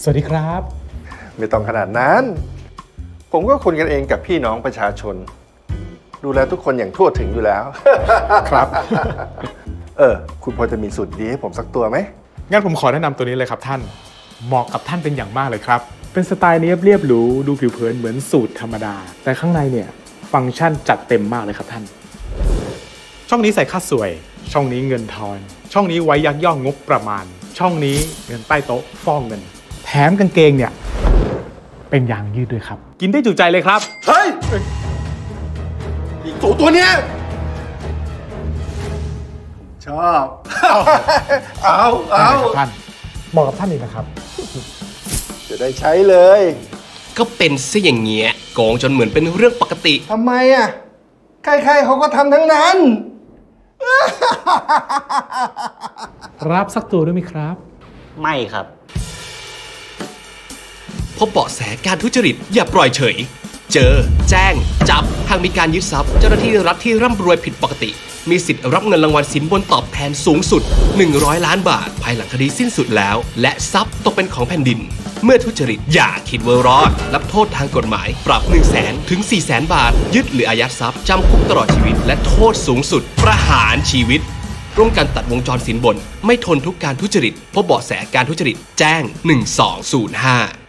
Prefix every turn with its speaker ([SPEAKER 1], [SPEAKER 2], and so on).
[SPEAKER 1] สวัสดีครับ
[SPEAKER 2] ไม่ต้องขนาดนั้นผมก็คนกันเองกับพี่น้องประชาชนดูแลทุกคนอย่างทั่วถึงอยู่แล้ว
[SPEAKER 1] ครับ
[SPEAKER 2] คุณพอจะมีสูตรดีให้ผมสักตัวไหม
[SPEAKER 1] งั้นผมขอแนะนำตัวนี้เลยครับท่านเหมาะกับท่านเป็นอย่างมากเลยครับเป็นสไตล์เรียบหรูดูผิวเผินเหมือนสูตรธรรมดาแต่ข้างในเนี่ยฟังก์ชันจัดเต็มมากเลยครับท่านช่องนี้ใส่ค่าสวยช่องนี้เงินทอนช่องนี้ไว้ยักย่องงบประมาณช่องนี้เงินใต้โต๊ะฟ้องเงินแถมกางเกงเนี่ยเป็นยางยืดด้วยครับกินได้จุใจเลยครับ
[SPEAKER 2] เฮ้ยอีกตัวเนี้ยชอบเอา
[SPEAKER 1] ท่านเหมาะกับท่านเองนะครับ
[SPEAKER 2] จะได้ใช้เลย
[SPEAKER 3] ก็เป็นซะอย่างเงี้ยโกงจนเหมือนเป็นเรื่องปกติ
[SPEAKER 2] ทำไมอ่ะใครๆเขาก็ทำทั้งนั้น
[SPEAKER 1] รับสักตัวด้วยไหมครับ
[SPEAKER 4] ไม่ครับ
[SPEAKER 3] พบเบาะแสการทุจริตอย่าปล่อยเฉยเจอแจ้งจับหากมีการยึดทรัพย์เจ้าหน้าที่รัฐที่ร่ำรวยผิดปกติมีสิทธิ์รับเงินรางวัลสินบนตอบแทนสูงสุด100 ล้านบาทภายหลังคดีสิ้นสุดแล้วและทรัพย์ตกเป็นของแผ่นดินเมื่อทุจริตอย่าคิดว่ารอดรับโทษทางกฎหมายปรับ 100,000 ถึง 400,000 บาทยึดหรืออายัดทรัพย์จำคุกตลอดชีวิตและโทษสูงสุดประหารชีวิตร่วมกันตัดวงจรสินบนไม่ทนทุกการทุจริตพบเบาะแสการทุจริตแจ้ง1205